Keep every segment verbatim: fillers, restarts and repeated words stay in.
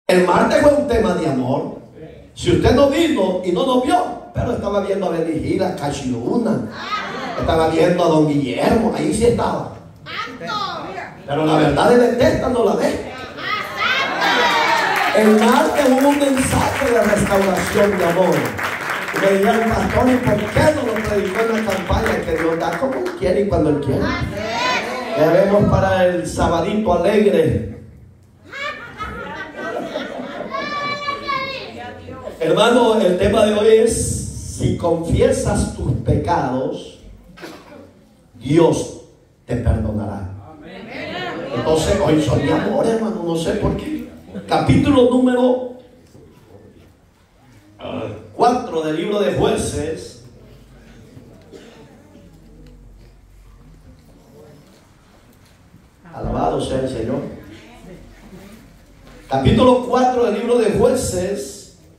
El martes fue un tema de amor. Si usted no vino y no nos vio, pero estaba viendo a Benigil, a Cachiluna, estaba viendo a don Guillermo, ahí sí estaba. Pero la verdad de Bethesda no la ve. El martes hubo un mensaje de restauración de amor. Y me dijeron, pastor, ¿y por qué no lo predicó en la campaña? Que Dios da como Él quiere y cuando Él quiere. Ya vemos para el sabadito alegre. Hermano, el tema de hoy es: si confiesas tus pecados, Dios te perdonará. Entonces, hoy son de amor, hermano, no sé por qué. Capítulo número cuatro del libro de Jueces. Alabado sea el Señor. Capítulo cuatro del libro de Jueces.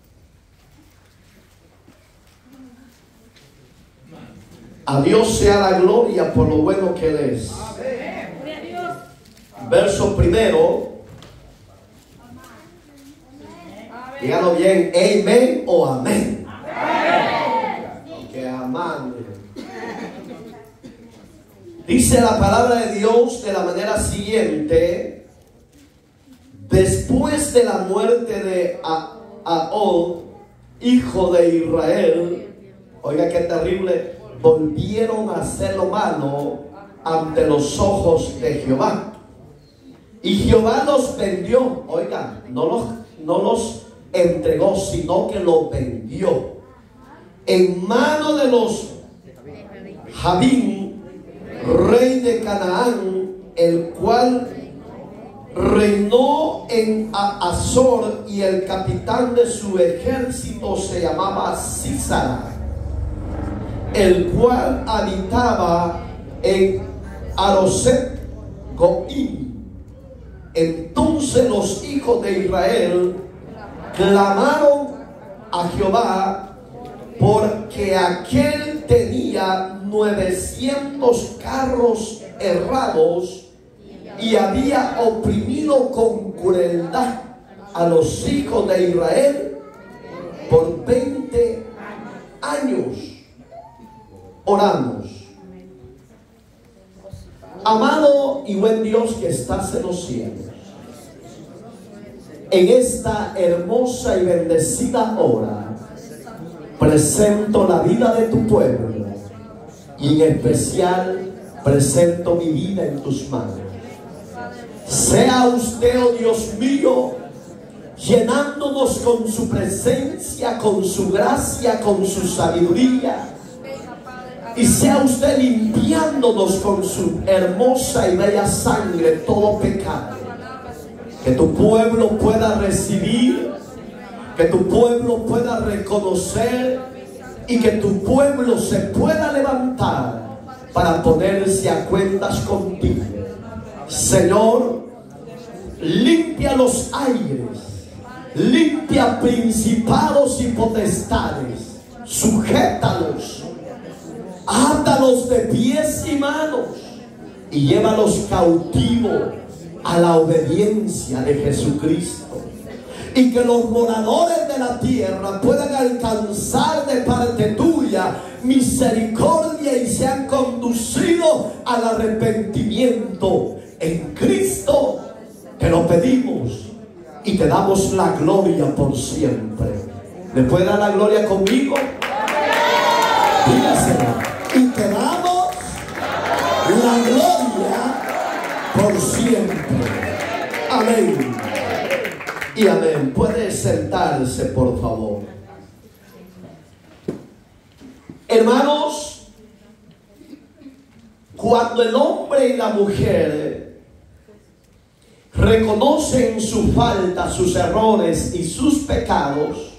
A Dios sea la gloria por lo bueno que Él es. Verso primero. Díganlo bien, amén o amén. Que amén. Dice la palabra de Dios de la manera siguiente: después de la muerte de Ahab, hijo de Israel, oiga qué terrible, volvieron a hacer lo malo ante los ojos de Jehová. Y Jehová los vendió, oiga, no los, no los entregó, sino que los vendió en mano de los Jabín, rey de Canaán, el cual reinó en Azor, y el capitán de su ejército se llamaba Sísara, el cual habitaba en Aroset Goim. Entonces los hijos de Israel clamaron a Jehová, porque aquel tenía novecientos carros errados y había oprimido con crueldad a los hijos de Israel por veinte años. Oramos. Amado y buen Dios que estás en los cielos, en esta hermosa y bendecida hora presento la vida de tu pueblo, y en especial presento mi vida en tus manos. Sea usted, oh Dios mío, llenándonos con su presencia, con su gracia, con su sabiduría, y sea usted limpiándonos con su hermosa y bella sangre todo pecado. Que tu pueblo pueda recibir, que tu pueblo pueda reconocer, y que tu pueblo se pueda levantar para ponerse a cuentas contigo. Señor, limpia los aires, limpia principados y potestades, sujétalos, átalos de pies y manos y llévalos cautivos a la obediencia de Jesucristo. Y que los moradores de la tierra puedan alcanzar de parte tuya misericordia y sean conducidos al arrepentimiento. En Cristo te lo pedimos y te damos la gloria por siempre. ¿Me puede dar la gloria conmigo? Dígaselo. Y te damos la gloria por siempre. Amén y amén. Puede sentarse, por favor. Hermanos, cuando el hombre y la mujer reconocen su falta, sus errores y sus pecados,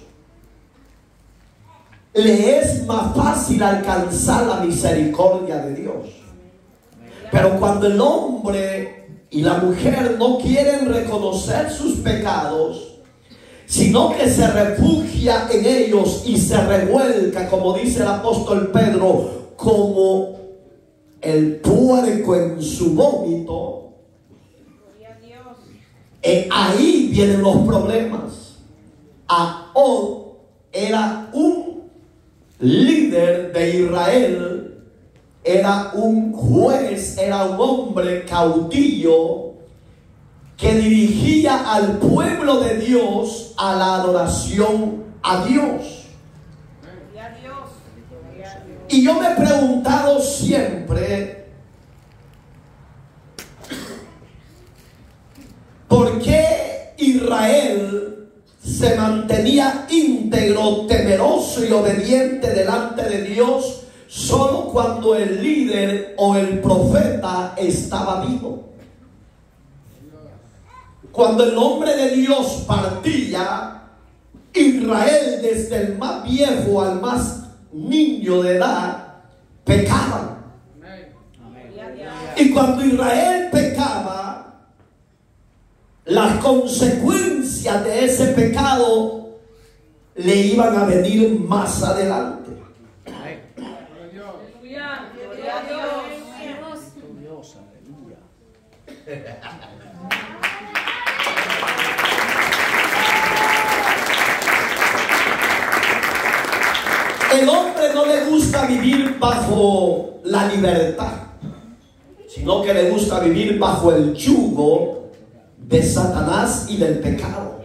le es más fácil alcanzar la misericordia de Dios. Pero cuando el hombre y la mujer no quieren reconocer sus pecados, sino que se refugia en ellos y se revuelca, como dice el apóstol Pedro, como el puerco en su vómito, eh, ahí vienen los problemas. Ahud era un líder de Israel, era un juez, era un hombre caudillo que dirigía al pueblo de Dios a la adoración a Dios. Y yo me he preguntado siempre, ¿por qué Israel se mantenía íntegro, temeroso y obediente delante de Dios solo cuando el líder o el profeta estaba vivo? Cuando el hombre de Dios partía, Israel, desde el más viejo al más niño de edad, pecaban. Y cuando Israel pecaba, las consecuencias de ese pecado le iban a venir más adelante. El hombre no le gusta vivir bajo la libertad, sino que le gusta vivir bajo el yugo de Satanás y del pecado.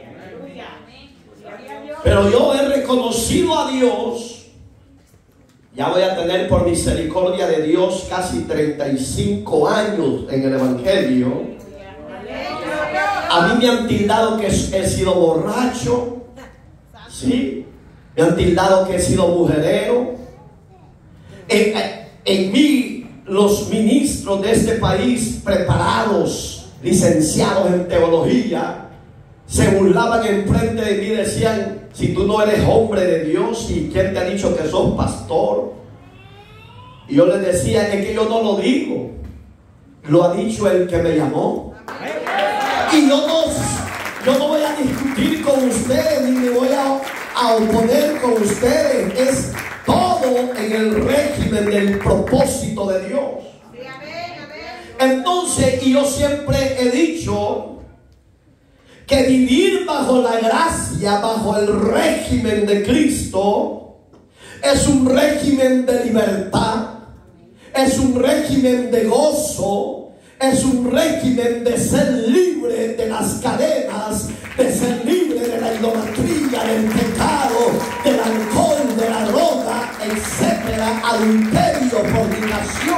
Pero yo he reconocido a Dios, ya voy a tener por misericordia de Dios casi treinta y cinco años en el Evangelio. A mí me han tildado que he sido borracho, ¿sí? Me han tildado que he sido mujerero. En, en mí, los ministros de este país, preparados, licenciados en teología, se burlaban enfrente de mí y decían: si tú no eres hombre de Dios, ¿y quién te ha dicho que sos pastor? Y yo les decía: es que yo no lo digo, lo ha dicho el que me llamó. Y yo no, yo no voy a discutir con ustedes, ni me voy a a oponer con ustedes. Es todo en el régimen del propósito de Dios. Entonces, y yo siempre he dicho que vivir bajo la gracia, bajo el régimen de Cristo, es un régimen de libertad, es un régimen de gozo, es un régimen de ser libre de las cadenas, de ser libre de la idolatría, del pecado, del alcohol, de la droga, etcétera, adulterio, fornicación.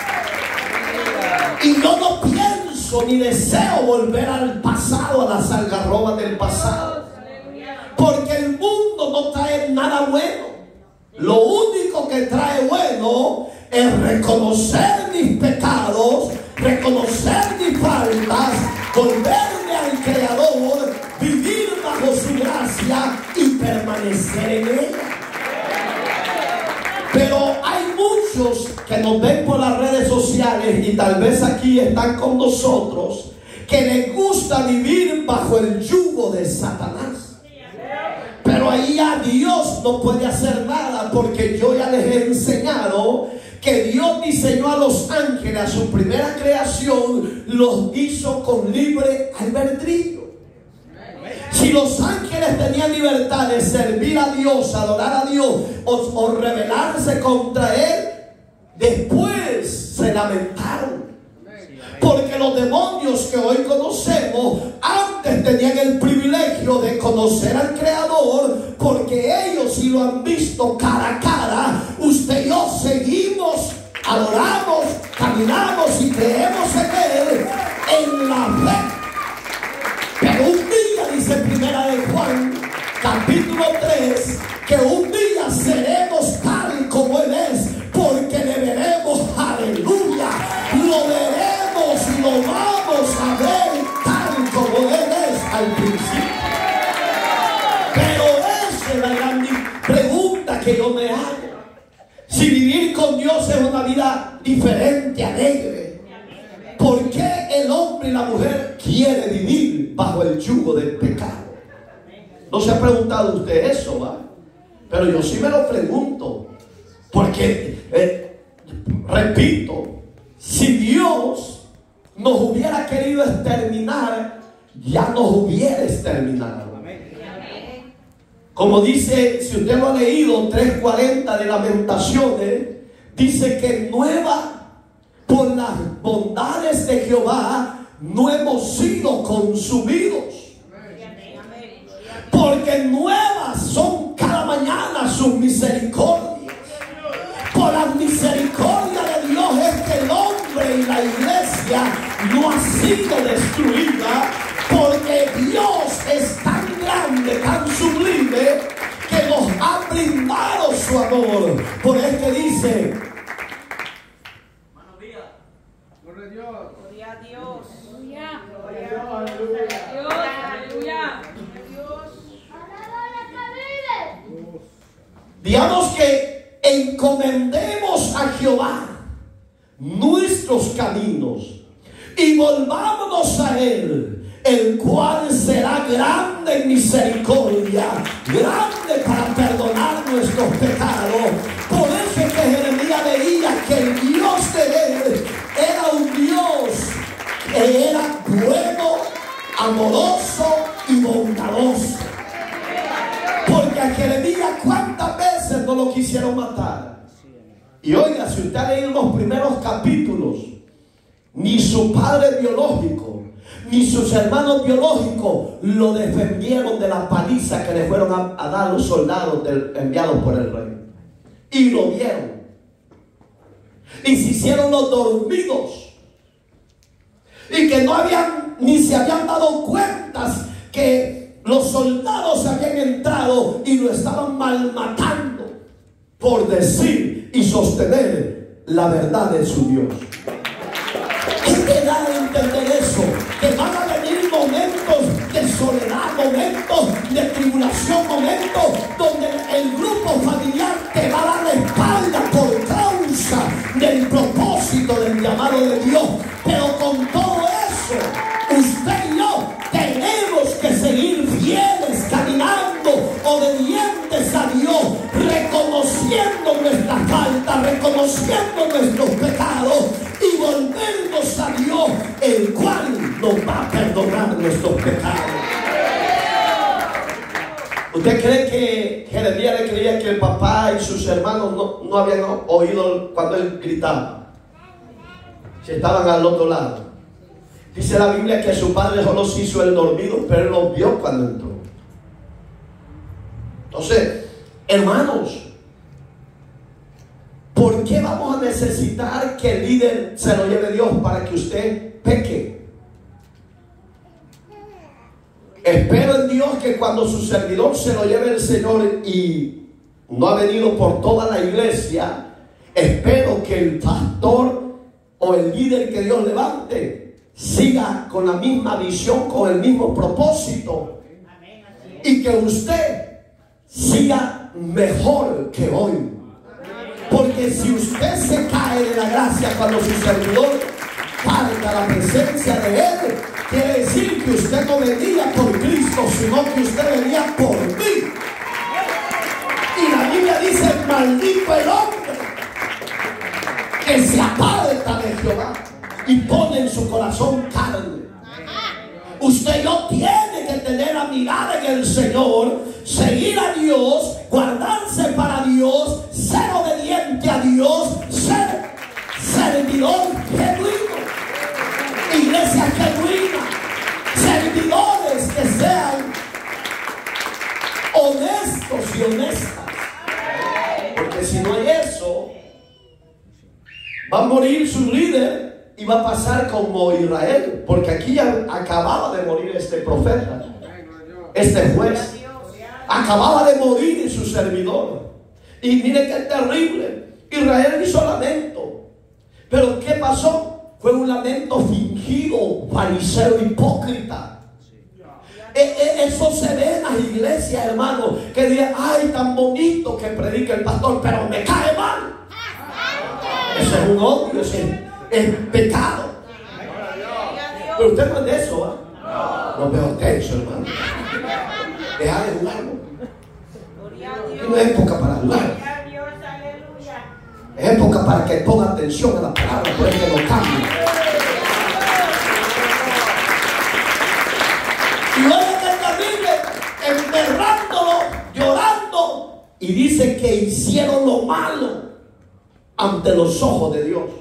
Y yo no pienso ni deseo volver al pasado, a las algarrobas del pasado, porque el mundo no trae nada bueno. Lo único que trae bueno es reconocer mis pecados, reconocer mis faltas, volverme al Creador, vivir bajo su gracia y permanecer en ella. Pero hay muchos que nos ven por las redes sociales y tal vez aquí están con nosotros, que les gusta vivir bajo el yugo de Satanás. Pero ahí ya Dios no puede hacer nada, porque yo ya les he enseñado que Dios diseñó a los ángeles, a su primera creación, los hizo con libre albedrío. Si los ángeles tenían libertad de servir a Dios, adorar a Dios o, o rebelarse contra Él, después se lamentaron. Porque los demonios que hoy conocemos antes tenían el privilegio de conocer al Creador, porque ellos sí lo han visto cara a cara. Usted y yo seguimos, adoramos, caminamos y creemos en Él, en la fe. Pero un día, dice Primera de Juan, capítulo tres, que un día seremos tal como Él es, porque le veremos, aleluya, lo veremos, lo vamos a ver tal como Él es al principio. Pero esa es la gran pregunta que yo me hago. Si vivir con Dios es una vida diferente, alegre, ¿por qué el hombre y la mujer quiere vivir bajo el yugo del pecado? ¿No se ha preguntado usted eso, va? Pero yo sí me lo pregunto, porque eh, repito, si Dios nos hubiera querido exterminar ya nos hubieres terminado. Como dice, si usted lo ha leído, tres cuarenta de Lamentaciones, dice que nueva, por las bondades de Jehová, no hemos sido consumidos. Porque nuevas son cada mañana sus misericordias. Por la misericordia de Dios es que el hombre y la iglesia no ha sido destruida, porque Dios es tan grande, tan sublime, que nos ha brindado su amor. Por eso que dice, gloria a Dios, gloria a Dios, aleluya, aleluya. digamos que encomendemos a Jehová nuestros caminos y volvámonos a Él, el cual será grande en misericordia, grande para perdonar nuestros pecados. Por eso es que Jeremías veía que el Dios de Él era un Dios que era bueno, amoroso y bondadoso. Porque a Jeremías, ¿cuántas veces no lo quisieron matar? Y oiga, si usted ha leído los primeros capítulos, ni su padre biológico, ni sus hermanos biológicos lo defendieron de la paliza que le fueron a, a dar los soldados del, enviados por el rey. Y lo vieron. Y se hicieron los dormidos. Y que no habían, ni se habían dado cuentas que los soldados habían entrado y lo estaban malmatando por decir y sostener la verdad de su Dios. ¿Qué te da a entender eso? Que van a venir momentos de soledad, momentos de tribulación, momentos donde el grupo familiar te va a dar la espalda por causa del propósito del llamado de Dios. Pero con todo eso, usted y yo tenemos que seguir fieles, caminando, obedientes a Dios, reconociendo nuestra falta, reconociendo nuestros pecados y volvernos a Dios, el cual nos va a perdonar nuestros pecados. ¿Usted cree que Jeremías le creía que el papá y sus hermanos no, no habían oído cuando él gritaba? Si estaban al otro lado. Dice la Biblia que su padre solo se hizo el dormido, pero él lo vio cuando entró. Entonces, hermanos, ¿por qué vamos a necesitar que el líder se lo lleve Dios para que usted peque? Espero en Dios que cuando su servidor se lo lleve el Señor y no ha venido por toda la iglesia, espero que el pastor o el líder que Dios levante siga con la misma visión, con el mismo propósito, y que usted siga mejor que hoy. Porque si usted se cae de la gracia cuando su servidor falta la presencia de Él, quiere decir que usted no venía por Cristo, sino que usted venía por mí. Y la Biblia dice: maldito el hombre que se aparta de Jehová y pone en su corazón carne. Usted y yo tiene que tener la mirada en el Señor, seguir a Dios, guardarse para Dios, ser obediente a Dios, ser servidor genuino, iglesia genuina, servidores que sean honestos y honestas. Porque si no hay eso, va a morir su líder. Y va a pasar como Israel, porque aquí ya acababa de morir este profeta, este juez, acababa de morir en su servidor. Y mire qué terrible, Israel hizo lamento, pero ¿qué pasó? Fue un lamento fingido, fariseo, hipócrita. Eso se ve en las iglesias, hermano, que dirán: ay, tan bonito que predica el pastor, pero me cae mal. Ese es un odio, ese es pecado. Pero usted no es de eso, ¿eh? Lo veo tenso, hermano. Deja de jugarlo. No es época para jugar. Es época para que ponga atención a la palabra, por eso no cambie. Y dice que hicieron lo malo ante los ojos de Dios.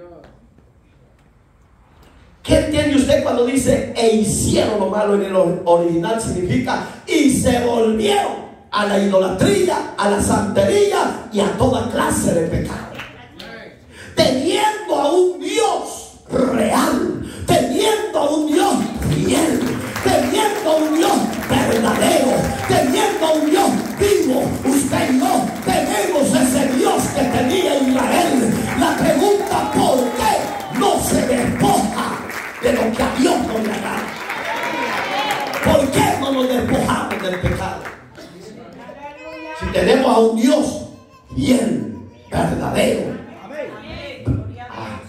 ¿Qué entiende usted cuando dice e hicieron lo malo? En el original significa y se volvieron a la idolatría, a la santería y a toda clase de pecado. Teniendo a un Dios real, teniendo a un Dios fiel, teniendo a un Dios verdadero, teniendo a un Dios vivo. Usted y yo tenemos ese Dios que tenía Israel. La pregunta: ¿por qué no se despoja de lo que a Dios no le agrada? ¿Por qué no nos despojamos del pecado? Si tenemos a un Dios fiel, verdadero. Ah.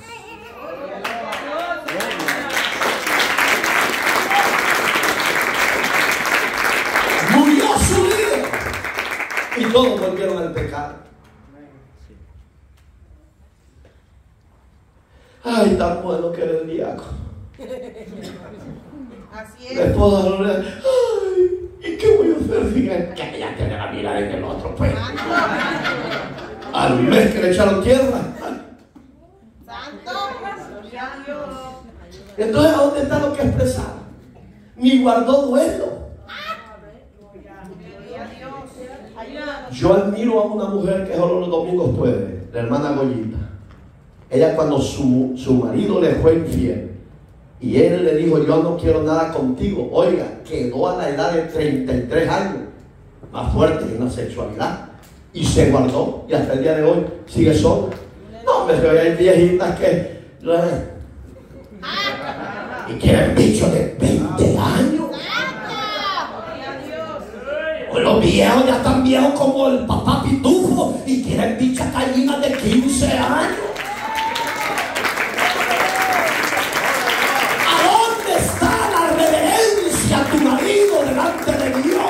Murió su líder y todos volvieron al pecado. Ay, tan bueno que era el diácono. Así es. La esposa, ay, ¿y qué voy a hacer? Fíjate que ella tiene la mirada en el otro, pues. Al mes que le echaron tierra. Santo. Gloria a Dios. Entonces, ¿a dónde está lo que expresaba? Ni guardó duelo. Gloria a Dios. Ayúdanos. Yo admiro a una mujer que solo los domingos puede, la hermana Goyita. Ella, cuando su, su marido le fue infiel y él le dijo: yo no quiero nada contigo, oiga, quedó a la edad de treinta y tres años, más fuerte en la sexualidad, y se guardó, y hasta el día de hoy sigue sola. No, me veo, hay viejitas que y quieren bichos de veinte años. O los viejos ya están viejos como el papá Pitufo y quieren bichas gallinas de quince años. A tu marido delante de Dios.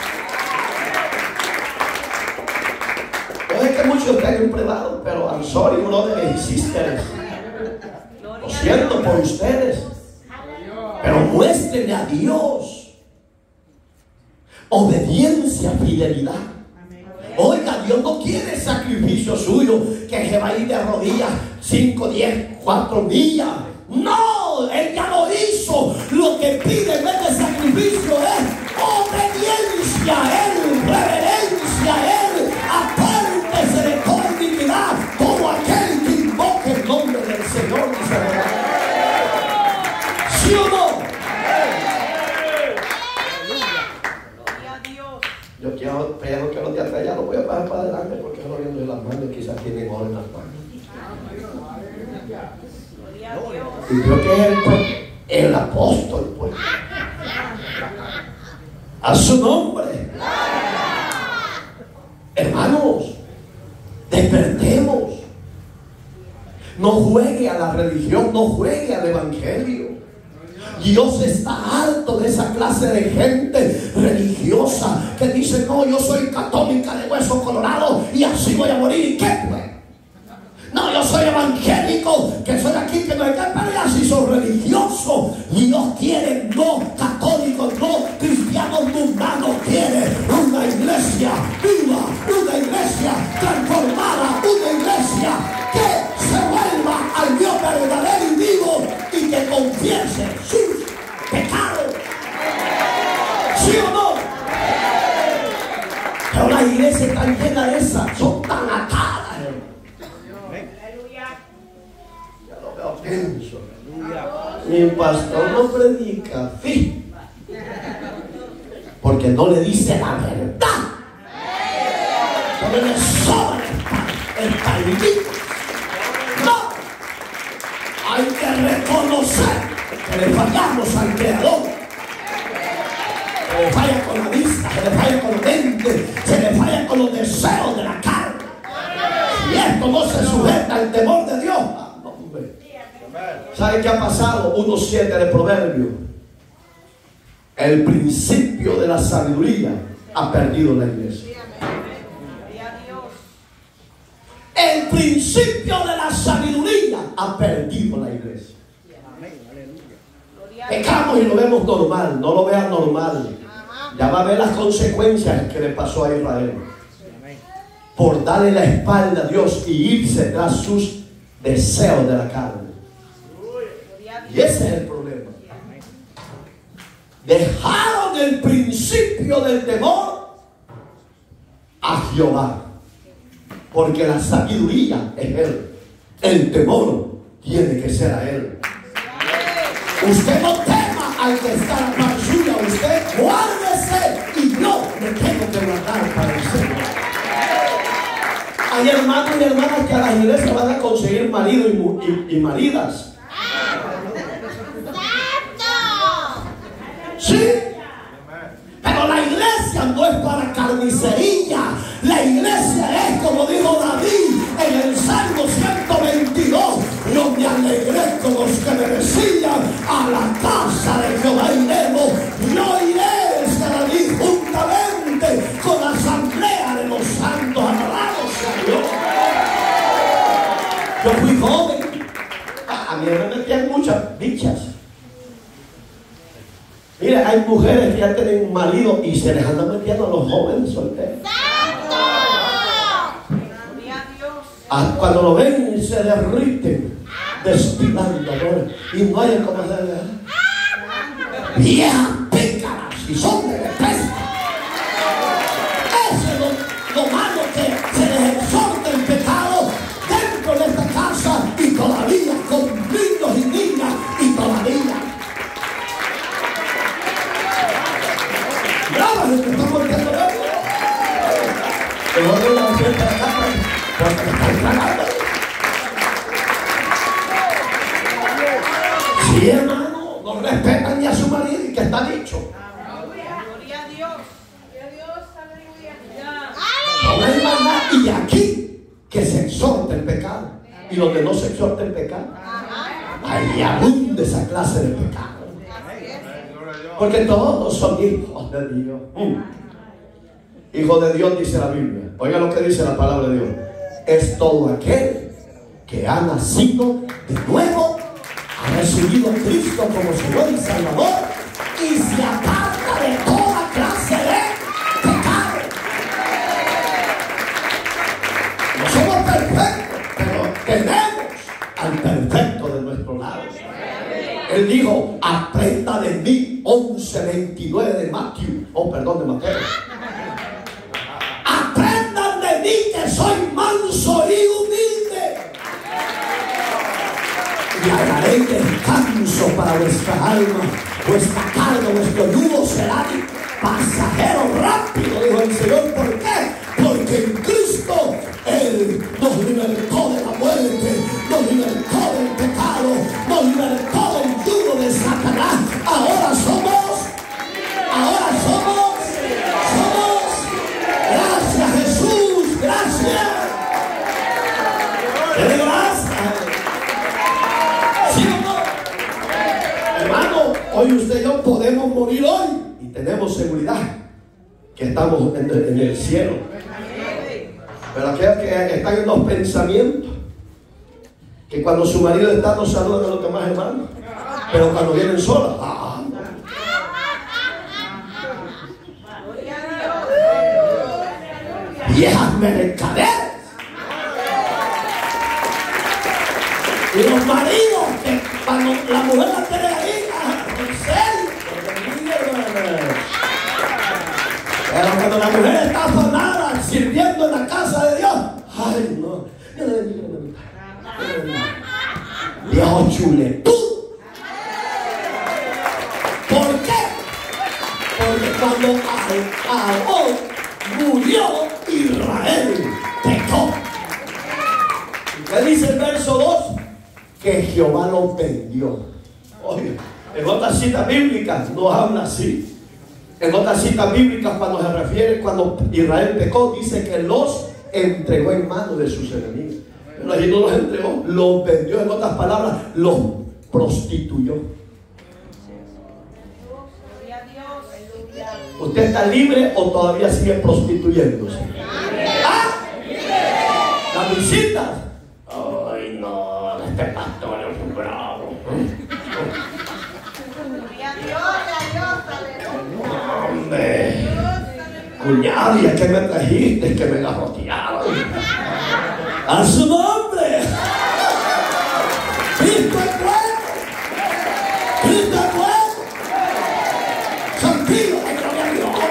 Puede que muchos estén privados, pero I'm sorry, uno de sisters. Lo siento por ustedes, pero muéstrenle a Dios obediencia, fidelidad. Oiga, Dios no quiere sacrificio suyo que se va a ir de rodillas cinco, diez, cuatro millas. No, Él ya lo hizo. Lo que pide en vez de sacrificio es obediencia a Él, reverencia a Él. Apártese de toda iniquidad todo aquel que invoque el nombre del Señor. ¿Sí o no? Gloria a Dios. Yo quiero, pero que no te atraiga, lo voy a pasar para adelante porque no viendo en las manos, quizás tienen oro en las manos. Y creo que es el, el apóstol, pues. A su nombre. Hermanos, despertemos. No juegue a la religión, no juegue al evangelio. Dios está harto de esa clase de gente religiosa que dice: no, yo soy católica de hueso colorado y así voy a morir. ¿Y qué, pues? No, yo soy evangélico, que soy aquí, que no hay que pelear si soy religioso. Dios quiere no católicos, no cristianos mundanos. Quiere una iglesia viva, una iglesia transformada, una iglesia que se vuelva al Dios verdadero y vivo y que confiese sus pecados. ¿Sí o no? Pero la iglesia está llena de esas, son tan atadas. Pienso, mi pastor no predica, sí, porque no le dice la verdad. No le sobra el palito. No, hay que reconocer que le fallamos al Creador. Se le falla con la vista, se le falla con los dientes, se le falla con los deseos de la carne. Y esto no se sujeta al temor de Dios. ¿Sabe qué ha pasado? uno siete de Proverbios. El principio de la sabiduría ha perdido la iglesia. El principio de la sabiduría ha perdido la iglesia. Pecamos y lo vemos normal. No lo vean normal. Ya va a ver las consecuencias que le pasó a Israel. por darle la espalda a Dios y irse tras sus deseos de la carne. Y ese es el problema. Dejaron el principio del temor a Jehová, porque la sabiduría es Él, el temor tiene que ser a Él. Usted no tema al que está a la par suya, usted guárdese y yo me tengo que guardar para el Señor. Hay hermanos y hermanas que a las iglesias van a conseguir marido y, y, y maridas. Sí, pero la iglesia no es para carnicería. La iglesia es, como dijo David en el Salmo ciento veintidós, yo me alegré con los que me decían, a la casa de Jehová iremos. Yo iré, dice David, juntamente con la asamblea de los santos, alabados a Dios. Yo fui joven, a mí me metían muchas bichas. Mire, hay mujeres que ya tienen un marido y se les andan metiendo a los jóvenes solteros. Ah, cuando lo ven se derriten, destilando amor, y no hay como hacerle. Viejas pícaras y son de pesca. Eso es lo, lo malo, que se les exhorta el pecado dentro de esta casa y todavía con niños y niñas y todavía. Graba que estamos viendo eso. Que no de la fiesta de acá, porque me están tragando. Sí, hermano, no respetan ni a su marido y que está dicho. Gloria a Dios. No hay más nada. Y aquí que se exhorta el pecado. Y donde no se exhorta el pecado, ahí abunda esa clase de pecado. Porque todos son hijos de Dios. Mm. Hijo de Dios, dice la Biblia. Oiga lo que dice la palabra de Dios. Es todo aquel que ha nacido de nuevo, ha recibido a Cristo como Señor y Salvador y se aparta de toda clase de pecado. No somos perfectos, pero tenemos al perfecto de nuestro lado. Él dijo, aprenda de mí, once veintinueve de Mateo, oh perdón, de Mateo. Aprendan de mí que soy manso y humilde, y hallaré descanso para vuestra alma. Vuestra carga, vuestro yugo será pasajero rápido, dijo el Señor. ¿Por qué? Porque en Cristo Él nos libertó de la muerte, nos libertó del pecado, nos libertó del yugo de Satanás. Ahora somos, ahora somos, somos, gracias Jesús, gracias. ¿Qué gracias? ¿Sí o no? Hermano, hoy usted y yo podemos morir hoy y tenemos seguridad que estamos en el, en el cielo. Pero aquellos que están en los pensamientos, que cuando su marido está no saludan a los demás hermanos, pero cuando vienen solas, ah, viejas mercaderes. Y los maridos que cuando la mujer la tiene ahí, ah, en serio, pero cuando la mujer está afanada sirviendo en la casa de Dios, ay no, viejo chuletud. ¿Por qué? Porque cuando Aarón murió, Israel pecó. ¿Qué dice el verso dos? Que Jehová lo vendió. Oye, en otras citas bíblicas no habla así. En otras citas bíblicas, cuando se refiere, cuando Israel pecó, dice que los entregó en manos de sus enemigos. Pero allí no los entregó, los vendió. En otras palabras, los prostituyó. ¿Usted está libre o todavía sigue prostituyéndose? ¿Ah? ¿Las visitas? Ay, no, este pastor es un bravo. Hombre, cuñado, ¿y a qué me trajiste? Que me garrotearon. A su nombre. Cristo es bueno. Cristo es bueno. Tranquilo, que gloria a Dios.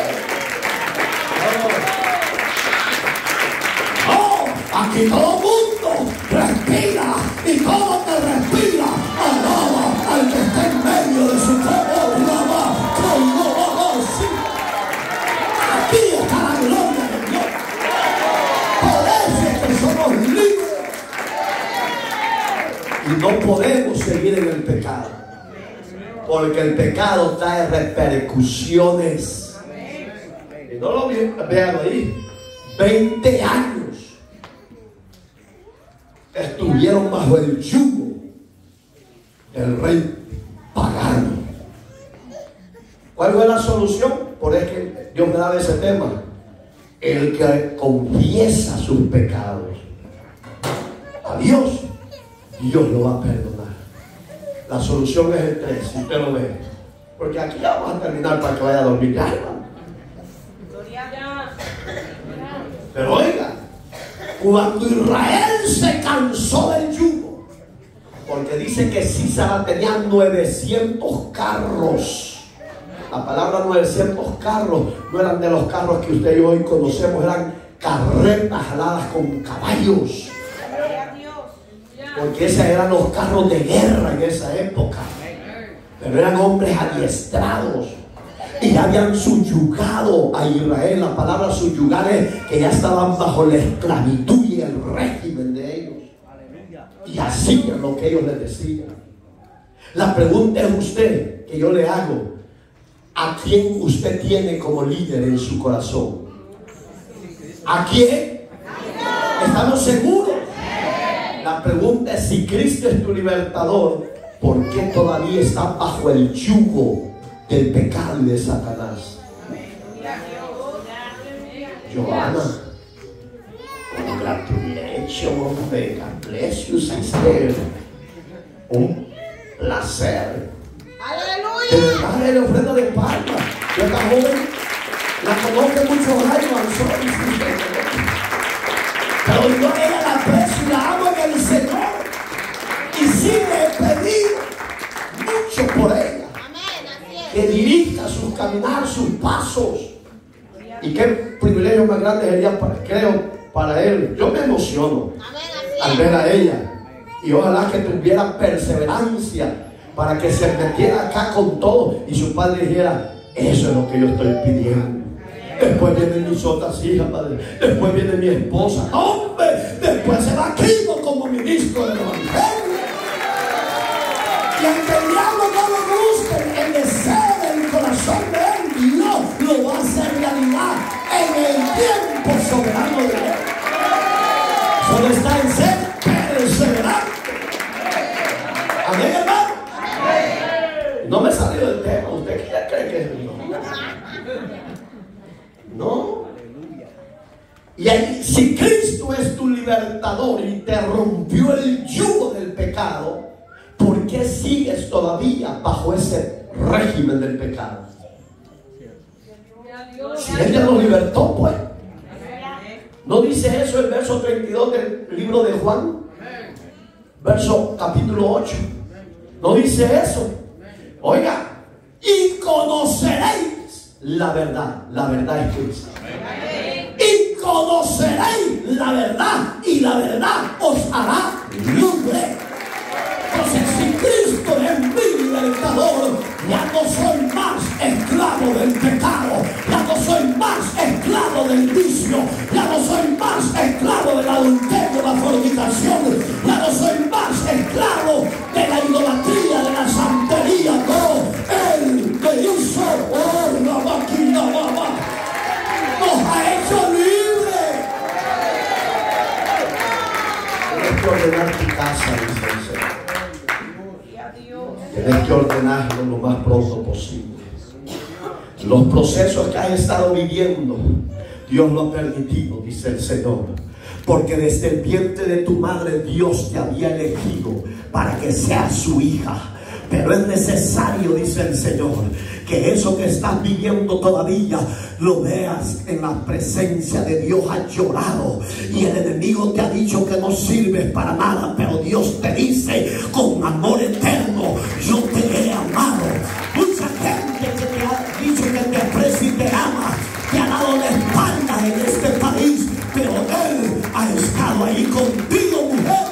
Oh, aquí todo el mundo respira y todo que respira alaba al que está en medio de su pueblo. Alaba, alaba, sí. Aquí está la gloria de Dios. Por eso es que somos libres. Y no podemos seguir en el pecado, porque el pecado trae repercusiones. Y no lo vean ahí. veinte años estuvieron bajo el yugo del rey pagano. ¿Cuál fue la solución? Por eso que Dios me daba ese tema. El que confiesa sus pecados a Dios, Dios lo va a perdonar. La solución es el tres, si usted lo ve. Porque aquí ya vamos a terminar para que vaya a dormir ya, hermano. Pero oiga, cuando Israel se cansó del yugo, porque dice que Sísara tenía novecientos carros. La palabra novecientos carros no eran de los carros que usted y yo hoy conocemos, eran carretas jaladas con caballos. Porque esos eran los carros de guerra en esa época. Pero eran hombres adiestrados y habían subyugado a Israel. La palabra subyugar es que ya estaban bajo la esclavitud y el régimen de ellos, y hacían lo que ellos les decían. La pregunta es usted, que yo le hago: ¿a quién usted tiene como líder en su corazón? ¿A quién? ¿Estamos seguros? La pregunta es: si Cristo es tu libertador, ¿por qué todavía estás bajo el yugo del pecado y de Satanás? Johanna, congratulations, God bless you, sister. Un placer. De verdad, le ofrenda de palma. Yo esta joven la conozco muchos años, pero yo a ella la aprecio y la amo en el Señor. Y sí le he pedido mucho por ella, que dirija sus caminar, sus pasos. Y qué privilegio más grande sería, para, creo, para él. Yo me emociono al ver a ella. Y ojalá que tuviera perseverancia para que se metiera acá con todo y su padre dijera: eso es lo que yo estoy pidiendo. Después vienen mis otras hijas, padre. Después viene mi esposa. ¡Hombre! Después se va Cristo como ministro del Evangelio. Y aunque el diablo no lo guste, el deseo del corazón de él, Dios lo va a hacer realidad en el tiempo soberano de él. Solo está en ser perseverante. Amén, hermano. No me he salido del tema. ¿Usted ya cree que es mío? No. Y ahí, si Cristo es tu libertador y te rompió el yugo del pecado, ¿por qué sigues todavía bajo ese régimen del pecado? Si Él ya lo libertó, pues. ¿No dice eso el verso treinta y dos del libro de Juan? Verso capítulo ocho. ¿No dice eso? Oiga, y conoceréis la verdad. La verdad es Cristo. Y conoceréis la verdad, y la verdad os hará libre. Entonces, si Cristo es mi libertador, ya no soy más esclavo del pecado, ya no soy más esclavo del vicio, ya no soy más esclavo del adulterio, la fornicación, ya no soy más esclavo de la idolatría, de la santería. No, Él me hizo, oh, la máquina, mamá, nos ha hecho libres. Tienes que ordenar tu casa, dice el Señor. Tienes que ordenarlo lo más pronto posible. Los procesos que has estado viviendo, Dios lo ha permitido, dice el Señor, porque desde el vientre de tu madre Dios te había elegido para que seas su hija. Pero es necesario, dice el Señor, que eso que estás viviendo todavía lo veas en la presencia de Dios. Has llorado y el enemigo te ha dicho que no sirves para nada, pero Dios te dice con amor eterno: yo te he amado. Mucha gente que te ha dicho que te aprecia y te ama te ha dado la espalda en este país, pero Él ha estado ahí contigo, mujer.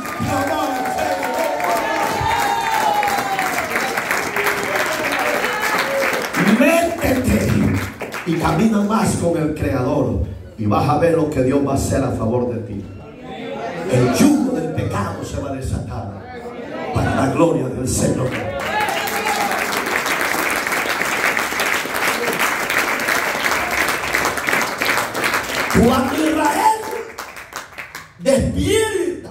Métete y camina más con el Creador y vas a ver lo que Dios va a hacer a favor de ti. El yugo del pecado se va a desatar para la gloria del Señor. Cuando Israel despierta,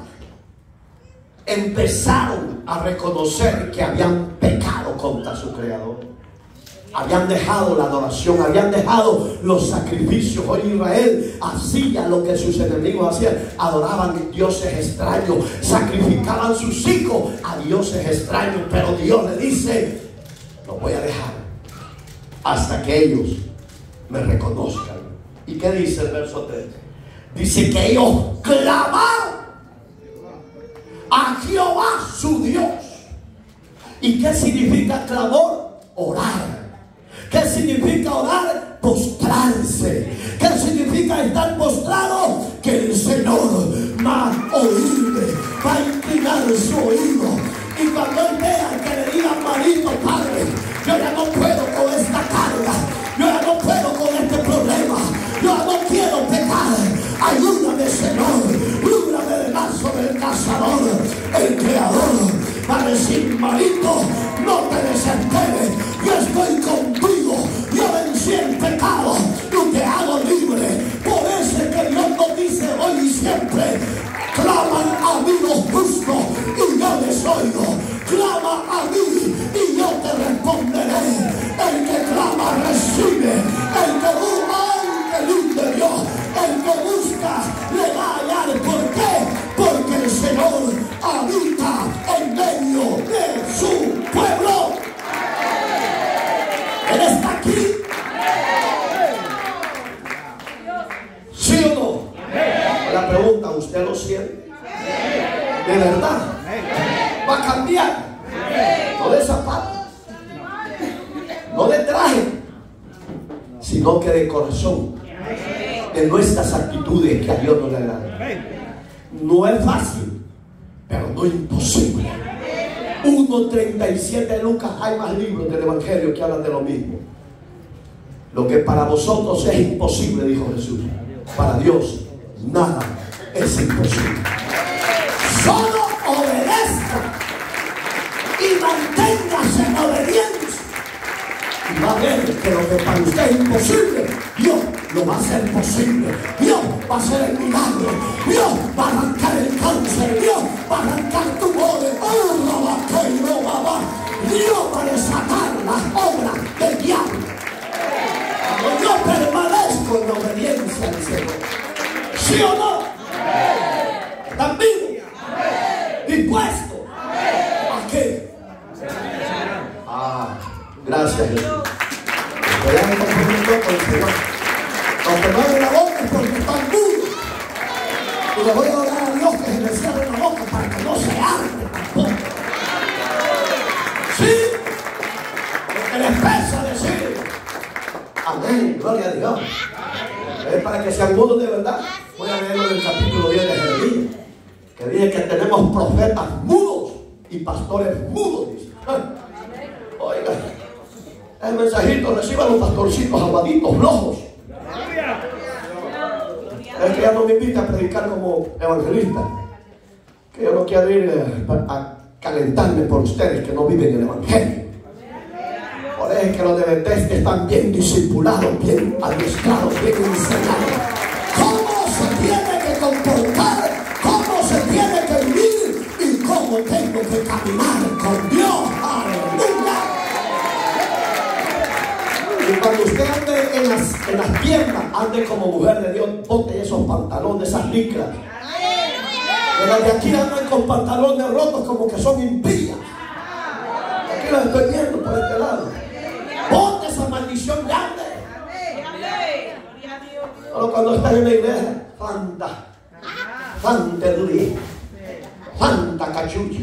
empezaron a reconocer que habían pecado contra su Creador. Habían dejado la adoración, habían dejado los sacrificios. Hoy Israel hacía lo que sus enemigos hacían: adoraban dioses extraños, sacrificaban sus hijos a dioses extraños. Pero Dios le dice: lo voy a dejar hasta que ellos me reconozcan. ¿Y qué dice el verso tres? Dice que ellos clamaron a Jehová su Dios. ¿Y qué significa clamor? Orar. ¿Qué significa orar? Postrarse. ¿Qué significa estar postrado? Que el Señor va a oírme, va a inclinar su oído. Y cuando Él vea que le diga: Marito, Padre, yo ya no puedo con esta carga, yo ya no puedo con este problema, yo ya no quiero pecar, ayúdame, Señor, líbrame del lazo del cazador. El Creador va a decir: Marito, no te desesperes, yo estoy contigo, yo vencí el pecado y te hago libre. Por eso es que Dios nos dice hoy y siempre: claman a mí los justos y yo les oigo. Clama a mí y yo te responderé. El que clama recibe, el que busca, el que libre Dios, el que busca le va a hallar. ¿Por qué? Porque el Señor habita en medio de su pueblo. Él está aquí. ¿Sí o no? La pregunta: ¿usted lo siente? ¿De verdad? ¿Va a cambiar? No de zapatos, no de traje, sino que de corazón, de nuestras actitudes que a Dios no le agradan. No es fácil, pero no es imposible. uno treinta y siete de Lucas, hay más libros del Evangelio que hablan de lo mismo. Lo que para vosotros es imposible, dijo Jesús, para Dios nada es imposible. Solo obedezca y manténgase en obediencia, y va a ver que lo que para usted es imposible, Dios lo va a hacer posible. Dios va a hacer el milagro. Dios va a arrancar el cáncer. Dios va a arrancar tumores. Dios va a desatar las obras del diablo. Cuando yo permanezco en obediencia al Señor. ¿Sí o no? ¿Están vivos? ¿Dispuestos? ¿A qué? Ah, gracias, Jesús. Esperamos un poquito con el Señor. Aunque no abren la boca es porque están mudos. Y le voy a orar a Dios que se le cierre la boca para que no se arde tampoco. ¿Sí? Lo que les pesa decir. Amén, gloria a Dios. Es para que sean mudos de verdad. Voy a leerlo del capítulo diez de Jeremías, que dice que tenemos profetas mudos y pastores mudos. Dice. Oiga, el mensajito: reciban los pastorcitos aguaditos, flojos. Es que ya no me invita a predicar como evangelista, que yo no quiero ir a calentarme por ustedes que no viven el evangelio. Por eso es que los de Bethesda están bien discipulados, bien adiestrados, bien enseñados. ¿Cómo se tiene que comportar? ¿Cómo se tiene que vivir? ¿Y cómo tengo que caminar con Dios? ¡Aleluya! Y cuando usted ande en las, en las tiendas, ande como mujer de Dios, ponte esos pantalones, esas licras. Que las de aquí andan con pantalones rotos como que son impías. Aquí los estoy viendo por este lado. Bote esa maldición grande. Amén. Amén. Gloria a Dios. Solo cuando estás en la iglesia, Santa, Santa Duri, Santa Cachucha.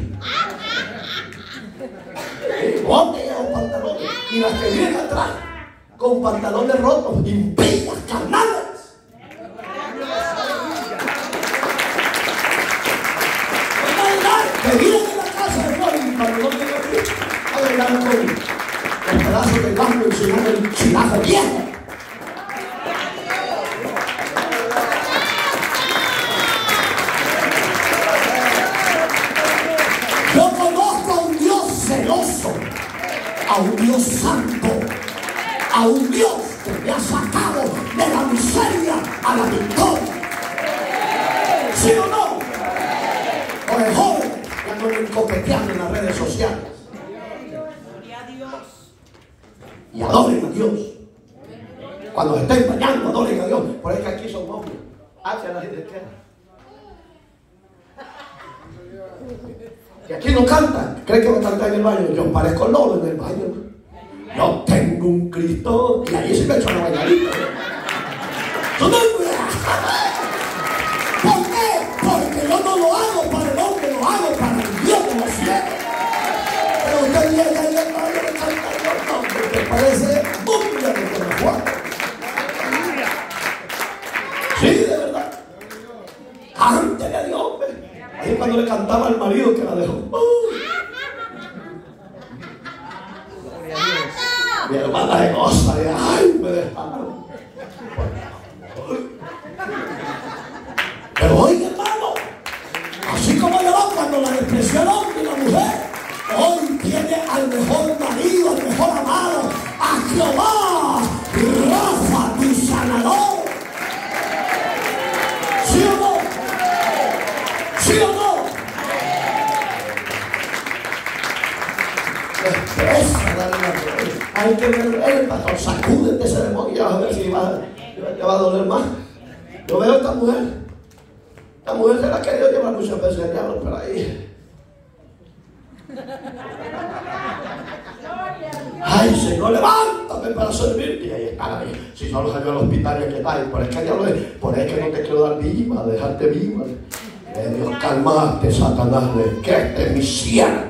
Bote los pantalones. Y las que vienen atrás, con pantalones rotos, impías, carnales. Que vienen en la casa de Dios y para no tener que agarrar con los pedazos de campo y sino el chinazo viejo. Yo conozco a un Dios celoso, a un Dios santo, a un Dios que me ha sacado de la miseria a la victoria. ¿Sí o no? Oye, joven, ya no me coqueteando en las redes sociales. Gloria a Dios. Y adoren a Dios. Cuando se estén bañando, adoren a Dios. Por eso que aquí son hombres. Hacia la gente que aquí no cantan. ¿Creen que va a cantar en el baño? Yo parezco Lolo en el baño. Yo tengo un Cristo. Y ahí se me echa una bailarina. ¿Por qué? Porque yo no lo hago para el hombre, lo hago para el Dios de los cielos. Pero usted llega y le va a cantar los nombres. ¿Te parece cumbia de Guanajuato? Sí, de verdad. Cántele a Dios, hombre. Ahí cuando le cantaba al marido que la dejó. Uh. Mi hermana se goza de ay, me dejaron. Pero oiga, hermano, así como yo cuando la despreció el hombre y la mujer, hoy tiene al mejor marido, al mejor amado, a Jehová, Rafa, tu sanador. ¿Sí o no? ¿Sí o no? Expresa, dale la gloria. Hay que ver el pastor, sacúdete ese demonio, a ver si va, te va a doler más. Yo veo a esta mujer. La mujer se la ha querido llevar muchas veces al diablo por ahí. Ay, Señor, levántame para servirte. Y ahí está ahí. Si no lo salió al hospital y aquí está. Por eso que diablo es, por eso que no te quiero dar viva, dejarte viva. Eh, Dios, calmate, Satanás, de que este es mi sierva.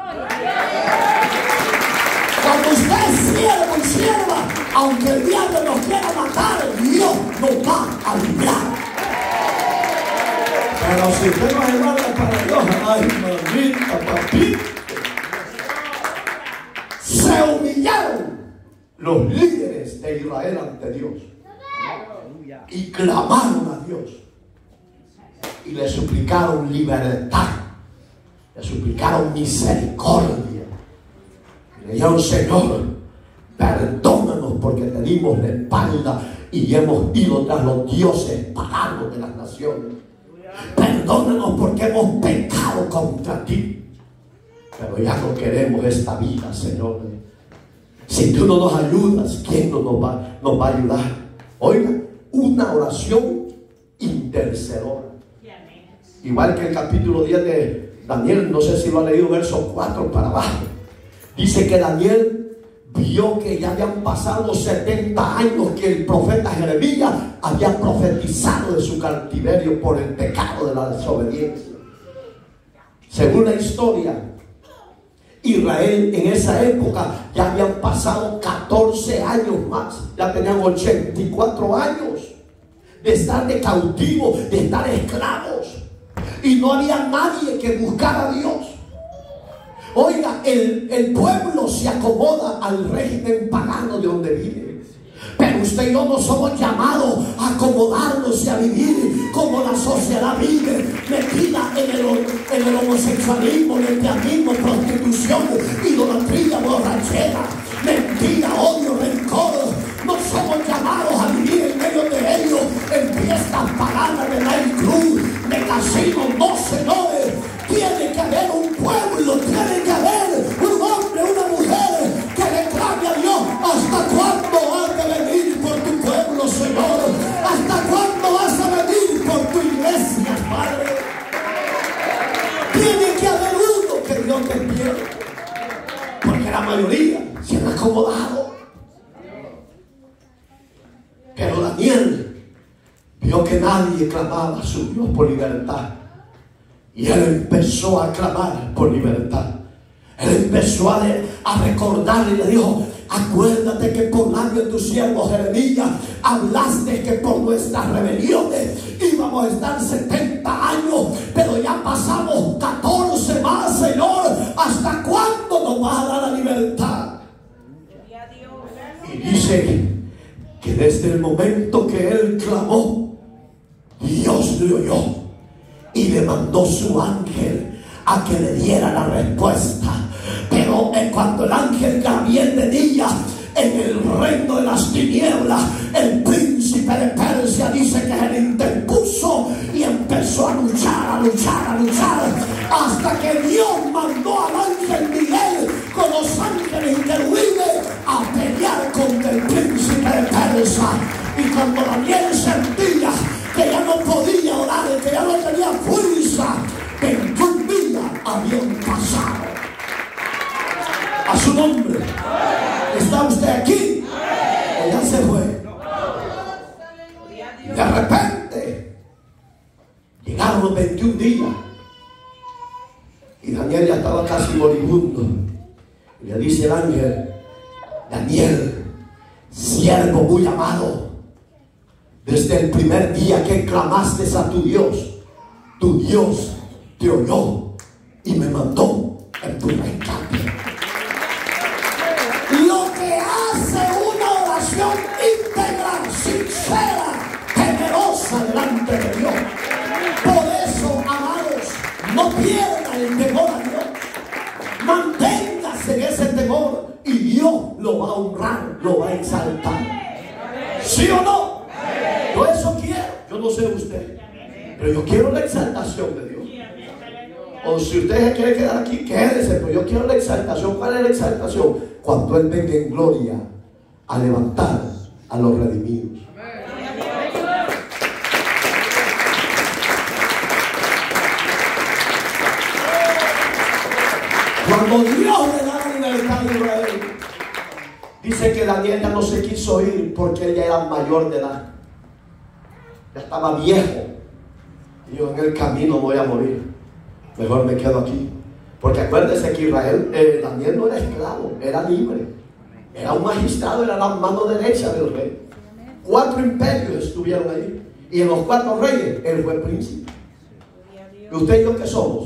Cuando usted es siervo y sierva, aunque el diablo nos quiera matar, Dios nos va a librar. Pero si usted no se guarda para Dios, ay, mamita, papito. Se humillaron los líderes de Israel ante Dios y clamaron a Dios y le suplicaron libertad, le suplicaron misericordia. Y le dijeron, Señor, perdónanos porque te dimos la espalda y hemos ido tras los dioses paganos de las naciones. Perdónanos porque hemos pecado contra ti. Pero ya no queremos esta vida, Señor. Si tú no nos ayudas, ¿quién no nos va, nos va a ayudar? Oiga, una oración intercedora. Igual que el capítulo diez de Daniel, no sé si lo ha leído, verso cuatro para abajo. Dice que Daniel vio que ya habían pasado setenta años que el profeta Jeremías había profetizado de su cautiverio por el pecado de la desobediencia. Según la historia, Israel en esa época ya habían pasado catorce años más, ya tenían ochenta y cuatro años de estar de cautivo, de estar esclavos, y no había nadie que buscara a Dios. Oiga, el, el pueblo se acomoda al régimen pagano de donde vive. Pero usted y yo no somos llamados a acomodarnos y a vivir como la sociedad vive, metida en el, en el homosexualismo, lesbianismo, prostitución, idolatría, borrachera, mentira, odio, rencor. No somos llamados a vivir en medio de ellos en fiestas paganas de night club, de casino. No, señores. Tiene que haber un pueblo, tiene que haber un hombre, una mujer que le clame a Dios. ¿Hasta cuándo has de venir por tu pueblo, Señor? ¿Hasta cuándo vas a venir por tu iglesia, Padre? Tiene que haber uno que Dios te quiere, porque la mayoría se han acomodado. vio que nadie clamaba a su Dios por libertad. Y él empezó a clamar por libertad. Él empezó a, de, a recordar y le dijo: acuérdate que por labio de tu siervo Jeremías hablaste que por nuestras rebeliones íbamos a estar setenta años, pero ya pasamos catorce más, Señor. ¿Hasta cuándo nos vas a dar la libertad? Y dice que desde el momento que él clamó, Dios le oyó y le mandó su ángel a que le diera la respuesta. Pero cuando el ángel Gabriel de día, en el reino de las tinieblas, el príncipe de Persia dice que se le interpuso y empezó a luchar, a luchar, a luchar, hasta que Dios mandó al ángel Miguel con los ángeles y querubines a pelear contra el príncipe de Persia. Y cuando Daniel sentía que ya no podía orar, que ya no tenía fuerza, veintiún días habían pasado. A su nombre. ¿Está usted aquí? ¿O ya se fue? De repente llegaron los veintiún días y Daniel ya estaba casi moribundo. Y le dice el ángel: Daniel, siervo muy amado, desde el primer día que clamaste a tu Dios, tu Dios te oyó y me mandó en tu rescate. Lo que hace una oración íntegra, sincera, temerosa delante de Dios. Por eso, amados, no pierdan el temor a Dios. Manténgase en ese temor y Dios lo va a honrar, lo va a exaltar. ¿Sí o no? Yo eso quiero. Yo no sé usted, pero yo quiero la exaltación de Dios. O si usted se quiere quedar aquí, quédese, pero yo quiero la exaltación. ¿Cuál es la exaltación? Cuando Él venga en gloria a levantar a los redimidos. Cuando Dios le da la libertad a Israel, dice que Daniel ya no se quiso ir porque él ya era mayor de edad. Ya estaba viejo. Y yo, en el camino voy a morir. Mejor me quedo aquí. Porque acuérdese que Israel, eh, Daniel no era esclavo, era libre. Era un magistrado, era la mano derecha del rey. Cuatro imperios estuvieron ahí. Y en los cuatro reyes, él fue príncipe. ¿Y usted y yo qué somos?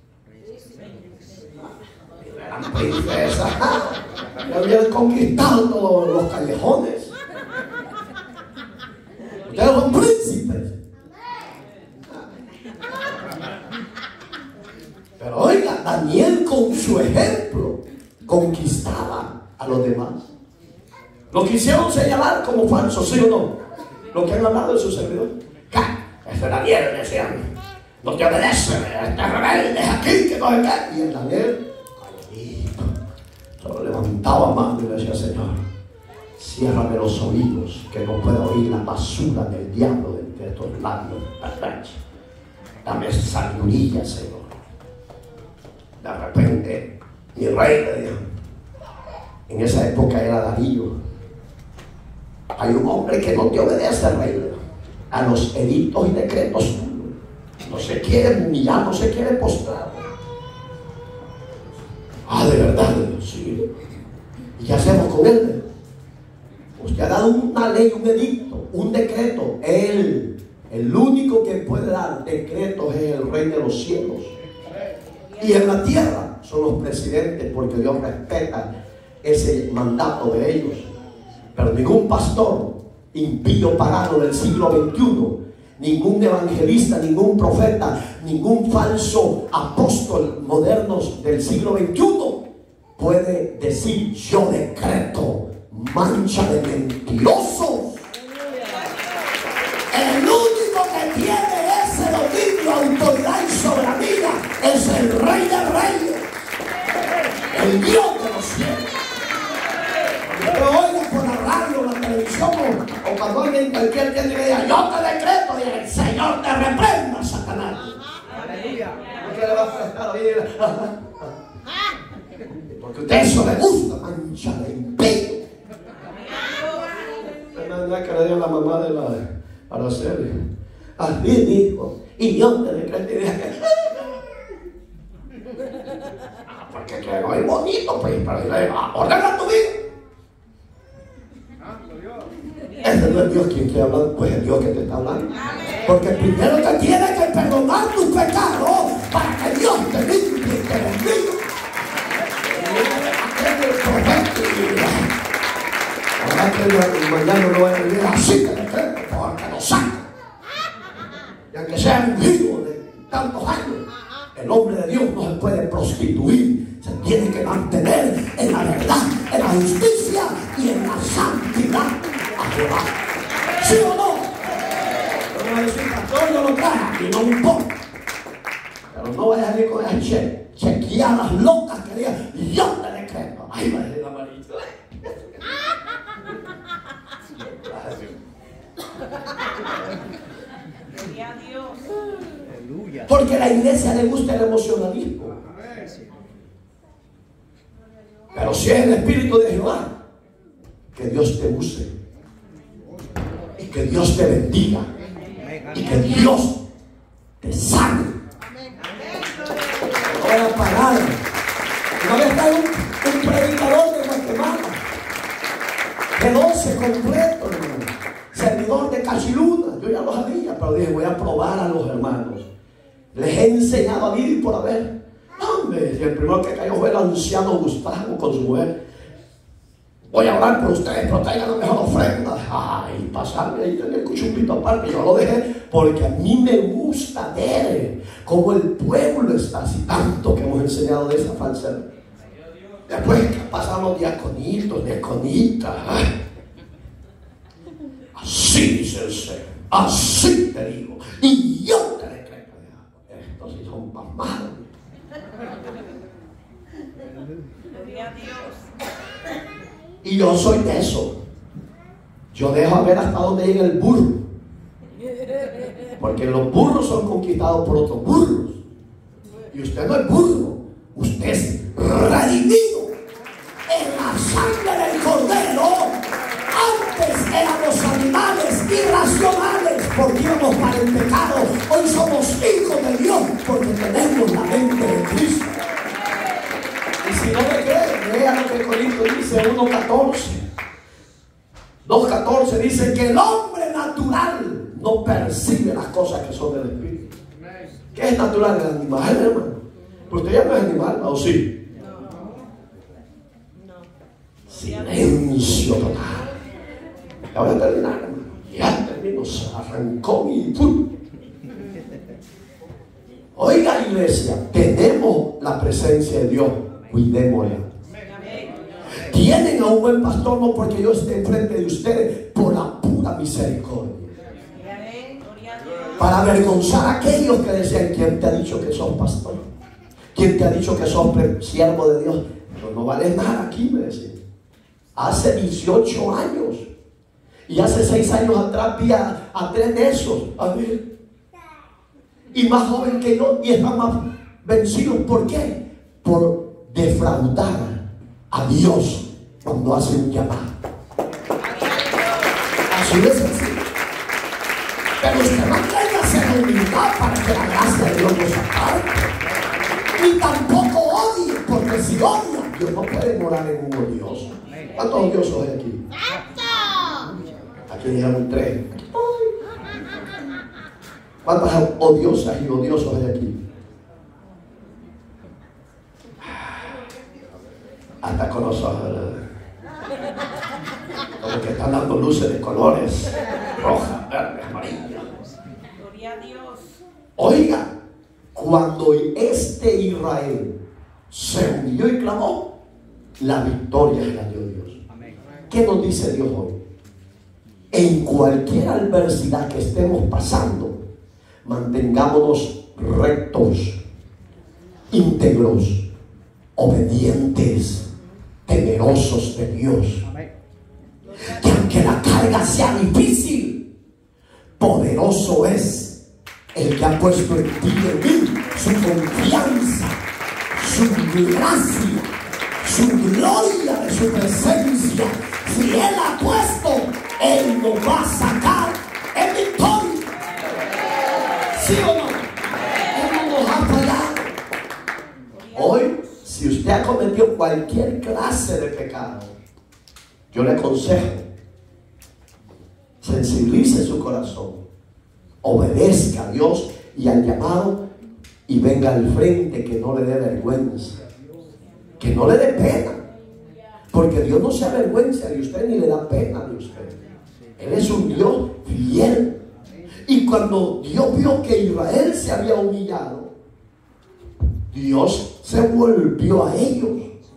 Eran princesas. Ya habían conquistado todos los callejones. Ustedes son príncipes. Pero oiga, Daniel con su ejemplo conquistaba a los demás. Lo quisieron señalar como falso, ¿sí o no? Lo que han hablado de su servidor. Ese Daniel, decían, no te obedece, este rebelde aquí, que no es que. Y el Daniel, calladito, solo levantaba mano y le decía: Señor, ciérrame los oídos, que no pueda oír la basura del diablo de estos labios. Dame sabiduría, Señor. De repente, mi rey le dijo, en esa época era Darío: hay un hombre que no te obedece, rey, a los edictos y decretos. No se quiere humillar, no se quiere postrar. Ah, de verdad, sí. ¿Y qué hacemos con él? Usted ha dado una ley, un edicto, un decreto. Él, el único que puede dar decretos es el Rey de los cielos. Y en la tierra son los presidentes, porque Dios respeta ese mandato de ellos. Pero ningún pastor impío pagano del siglo veintiuno, ningún evangelista, ningún profeta, ningún falso apóstol modernos del siglo veintiuno puede decir: yo decreto mancha de mentirosos. El único que tiene ese dominio, autoridad y soberanía es el Rey de Reyes, el Dios de los cielos. Pero oiga por la radio, la televisión, o, o cuando alguien cualquier tiene que diga: yo te decreto, y el Señor te reprenda, Satanás. Aleluya. ¿Por qué le va a prestar oír? Porque a usted eso le gusta, mancha de impío. No es que le diga la mamá de la, para hacer así dijo, y yo te decreté que porque creo es bonito, pues, pero ordena tu vida. Ese no es Dios quien te habla, pues es Dios que te está hablando. Porque primero te tiene que perdonar tus pecados para que Dios te limpie y te bendiga. Ahora que mañana no va a venir así que le creo, porque lo saca. Y aunque sea un hijo de tantos años, el hombre de Dios no se puede prostituir, se tiene que mantener en la verdad, en la justicia y en la santidad a Jehová. ¿Sí o no? No voy a decir, pastor, yo lo traje y no me importa. Pero no vayas a ir con el che, chequeadas locas que digan, yo te decreto. Ahí va a decir la amarilla. Gloria a Dios. Porque a la iglesia le gusta el emocionalismo. Pero si es el Espíritu de Jehová, que Dios te use y que Dios te bendiga y que Dios te sane. No voy a parar. Una vez está un, un predicador de Guatemala, de doce completo, hermano, servidor de Cachiluna. Yo ya lo sabía, pero dije, voy a probar a los hermanos. Les he enseñado a vivir por haber. Hombre, y el primero que cayó fue el anciano Gustavo con su mujer. Voy a hablar por ustedes, pero traigan la mejor ofrenda. Ay, pasarme ahí en el cuchumbito aparte. Yo lo dejé porque a mí me gusta ver cómo el pueblo está así, tanto que hemos enseñado de esa falsedad. Después que pasan los diaconitos, diaconitas. Ay. Así dice el Señor, así te digo, y yo te decreto. Estos sí son pasmados. Gloria a Dios. Y yo soy de eso. Yo dejo a ver hasta dónde llega el burro. Porque los burros son conquistados por otros burros. Y usted no es burro. Usted es redimido en la sangre del Cordero. Antes éramos animales irracionales porque íbamos para el pecado. Hoy somos hijos de Dios porque tenemos la mente de Cristo. Y si no me creen, vean lo que Corinto dice, uno catorce. dos catorce dice que el hombre natural no percibe las cosas que son del Espíritu. ¿Qué es natural? El animal, hermano. Pero usted ya no es animal, ¿o sí? No. Silencio total. Ya voy a terminar, hermano. Ya termino, se arrancó mi ¡pum! Oiga, iglesia, tenemos la presencia de Dios. Cuidémosla. Tienen a un buen pastor no porque yo esté enfrente de ustedes, por la pura misericordia. Para avergonzar a aquellos que decían, ¿quién te ha dicho que sos pastor? ¿Quién te ha dicho que sos siervo de Dios? No, no vales nada aquí, me decían. Hace dieciocho años. Y hace seis años atrás vi a, a tres de esos. A ver. Y más joven que yo. Y están más vencidos. ¿Por qué? Por defraudar a Dios cuando hace un llamado. Así de sencillo. Pero usted no tenga la humildad para que la gracia de Dios nos aparte. Ni tampoco odie, porque si odia, Dios no puede morar en un odioso. ¿Cuántos odiosos hay aquí? Aquí dijeron tres. ¿Cuántas odiosas y odiosos hay aquí? Hasta con los ojos, como que están dando luces de colores, roja, verde, amarilla. Gloria a Dios. Oiga, cuando este Israel se humilló y clamó, la victoria la dio Dios. ¿Qué nos dice Dios hoy? En cualquier adversidad que estemos pasando, mantengámonos rectos, íntegros, obedientes, temerosos de Dios. Que aunque la carga sea difícil, poderoso es el que ha puesto en ti y en mí su confianza, su gracia, su gloria de su presencia. Si Él ha puesto, Él nos va a sacar en victoria. ¿Sí o no? Él no nos ha fallado. Hoy, si usted ha cometido cualquier clase de pecado, yo le aconsejo, sensibilice su corazón, obedezca a Dios y al llamado y venga al frente, que no le dé vergüenza, que no le dé pena, porque Dios no se avergüenza de usted ni le da pena de usted. Él es un Dios fiel. Y cuando Dios vio que Israel se había humillado, Dios se volvió a ellos.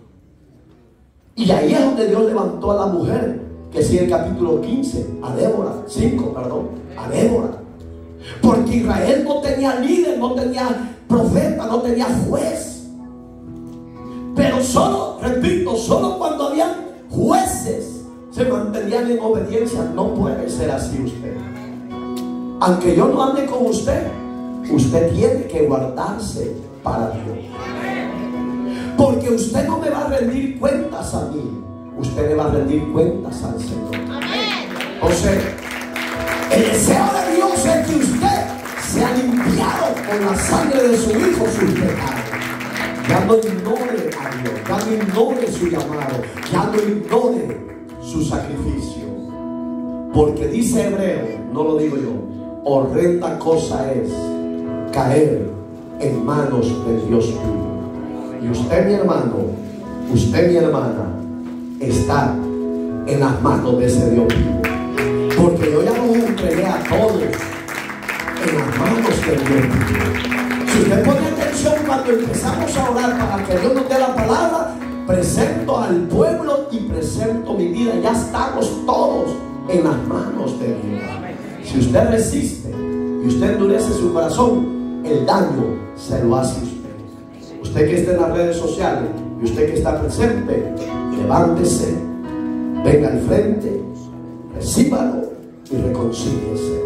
Y ahí es donde Dios levantó a la mujer, que sigue el capítulo quince, a Débora, cinco, perdón, a Débora. Porque Israel no tenía líder, no tenía profeta, no tenía juez. Pero solo, repito, solo cuando habían jueces se mantenían en obediencia. No puede ser así usted. Aunque yo no ande con usted, usted tiene que guardarse para Dios. Porque usted no me va a rendir cuentas a mí, usted le va a rendir cuentas al Señor. O sea, el deseo de Dios es que usted sea limpiado con la sangre de su Hijo sus pecados. Ya no ignore a Dios, ya no ignore su llamado, ya no ignore su sacrificio. Porque dice Hebreo, no lo digo yo, horrenda cosa es caer en manos del Dios vivo. Y usted, mi hermano, usted, mi hermana, está en las manos de ese Dios vivo. Porque yo ya los entregué a todos en las manos del Dios vivo. Si usted pone atención cuando empezamos a orar para que Dios nos dé la palabra, presento al pueblo y presento mi vida. Ya estamos todos en las manos de Dios. Si usted resiste y usted endurece su corazón, el daño se lo hace usted. Usted que está en las redes sociales y usted que está presente, levántese, venga al frente, recíbalo y reconcíliese.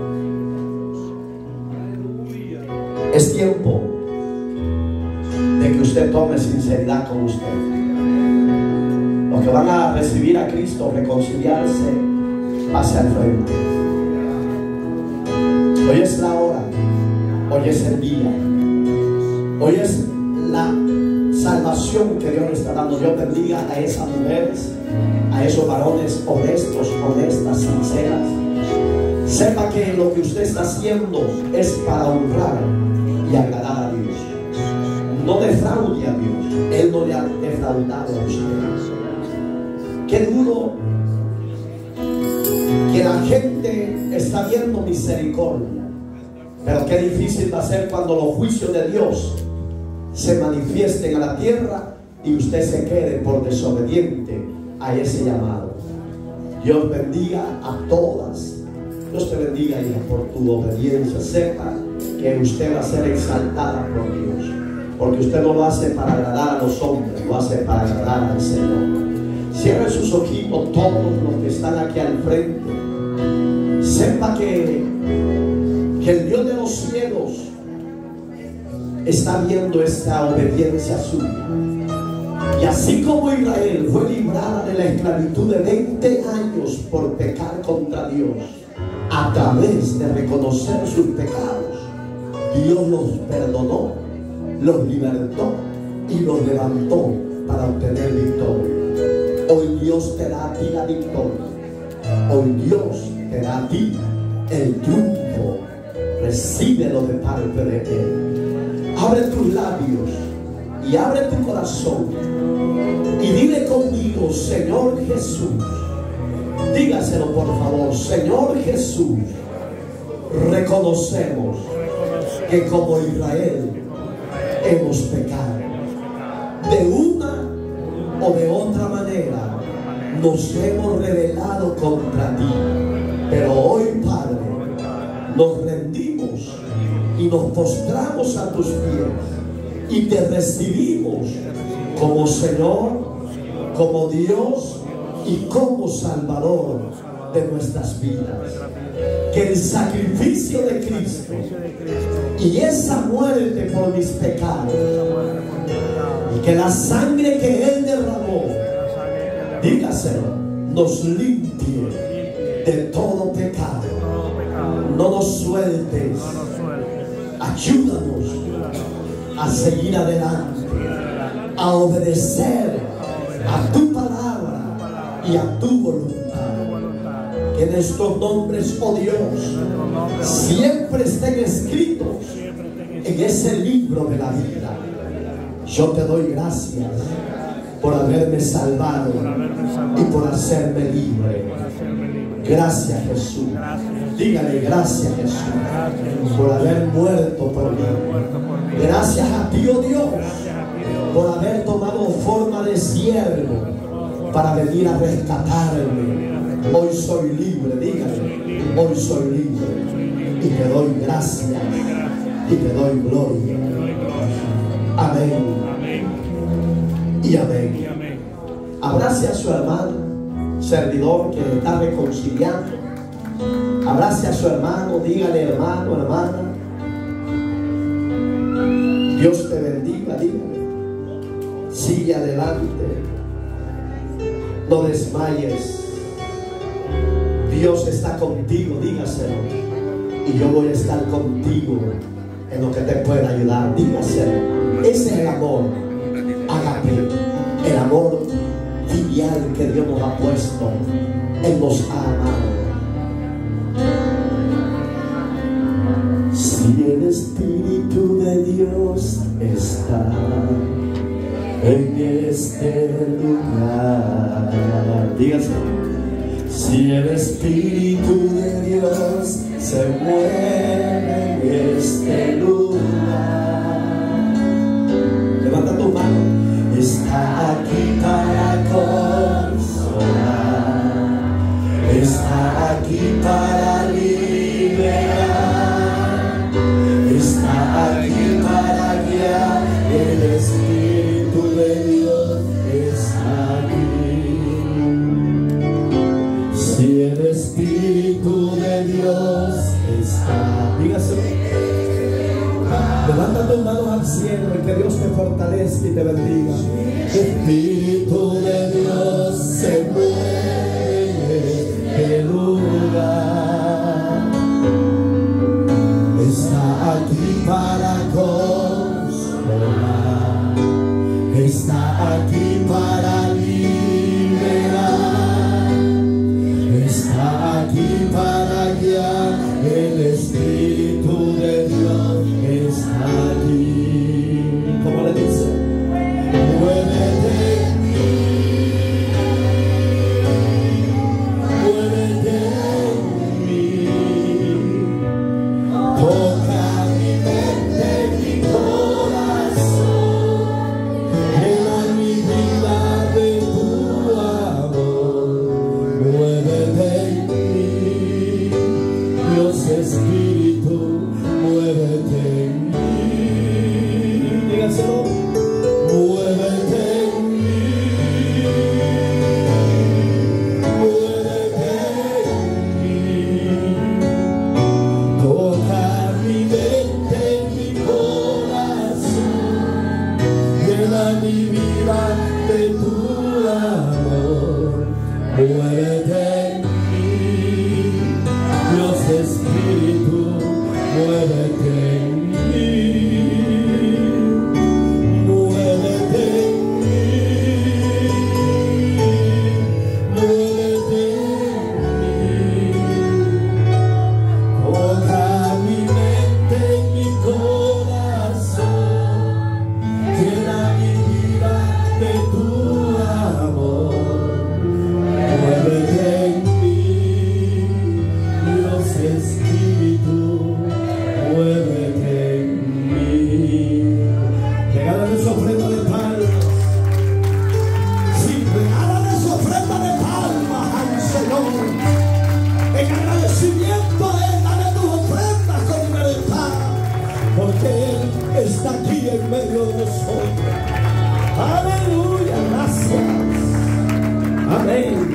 Es tiempo de que usted tome sinceridad con usted. Los que van a recibir a Cristo, reconciliarse, pase al frente. Hoy es la hora, hoy es el día, hoy es la salvación que Dios le está dando. Dios bendiga a esas mujeres, a esos varones honestos, honestas, sinceras. Sepa que lo que usted está haciendo es para honrar y agradar a Dios. No defraude a Dios. Él no le ha defraudado a usted. Qué duro que la gente está viendo misericordia, pero qué difícil va a ser cuando los juicios de Dios se manifiesten a la tierra y usted se quede por desobediente a ese llamado. Dios bendiga a todas. Dios te bendiga, hija, por tu obediencia. Sepa que usted va a ser exaltada por Dios, porque usted no lo hace para agradar a los hombres, lo hace para agradar al Señor. Cierre sus ojitos todos los que están aquí al frente. Sepa que, que el Dios de los cielos está viendo esta obediencia suya. Y así como Israel fue librada de la esclavitud de veinte años por pecar contra Dios, a través de reconocer sus pecados, Dios los perdonó, los libertó y los levantó para obtener victoria. Hoy Dios te da a ti la victoria. Hoy Dios te da a ti el triunfo. Recíbelo de parte de Él. Abre tus labios y abre tu corazón y dile conmigo: Señor Jesús. Dígaselo por favor: Señor Jesús, reconocemos que como Israel hemos pecado. De una o de otra manera nos hemos rebelado contra ti. Pero hoy, Padre, nos rendimos y nos postramos a tus pies y te recibimos como Señor, como Dios y como Salvador de nuestras vidas. Que el sacrificio de Cristo y esa muerte por mis pecados y que la sangre que Él derramó, dígaselo, nos limpie de todo pecado. No nos nos sueltes. No nos sueltes. Ayúdanos a seguir adelante, a obedecer a tu palabra y a tu voluntad. Que nuestros nombres, oh Dios, siempre estén escritos en ese libro de la vida. Yo te doy gracias por haberme salvado y por hacerme libre. Gracias, Jesús. Dígale gracias, Jesús, por haber muerto por mí. Gracias a ti, oh Dios, por haber tomado forma de siervo para venir a rescatarme. Hoy soy libre, dígale, hoy soy libre. Y te doy gracias y te doy gloria. Amén y amén. Abrace a su hermano, servidor que está reconciliando. Abrace a su hermano, dígale hermano, hermana, Dios te bendiga, dígale. Sigue adelante, no desmayes. Dios está contigo, dígaselo. Y yo voy a estar contigo en lo que te pueda ayudar, dígaselo. Ese es el amor, ágape, el amor filial que Dios nos ha puesto. Él nos ha amado. Si el Espíritu de Dios está en este lugar, dígaselo. Si el Espíritu de Dios se mueve en este lugar, levanta tu mano. Está aquí para consolar, está aquí para liberar, está aquí para guiar. El Espíritu de Dios está aquí. Si el Espíritu de Dios está, dígaselo. Levanta tus manos al cielo y que Dios te fortalezca y te bendiga. Espíritu de Dios se mueve en el lugar. Está aquí para consolar, está aquí para liberar, está aquí para guiar. El Espíritu de Dios está aquí. ¿Cómo le dice? Muévete en mí, muévete en mí, toca mi mente, mi corazón, llena mi vida de tu amor. Muévete en mí, Dios Espíritu, muévete en mí. Dígaselo. Muévete en mí, muévete en mí, toca mi mente, mi corazón, llena mi vida de tu amor. Muévete en mí, Dios Espíritu, muévete en mí. Está aquí en medio de nosotros. Aleluya, gracias. Amén.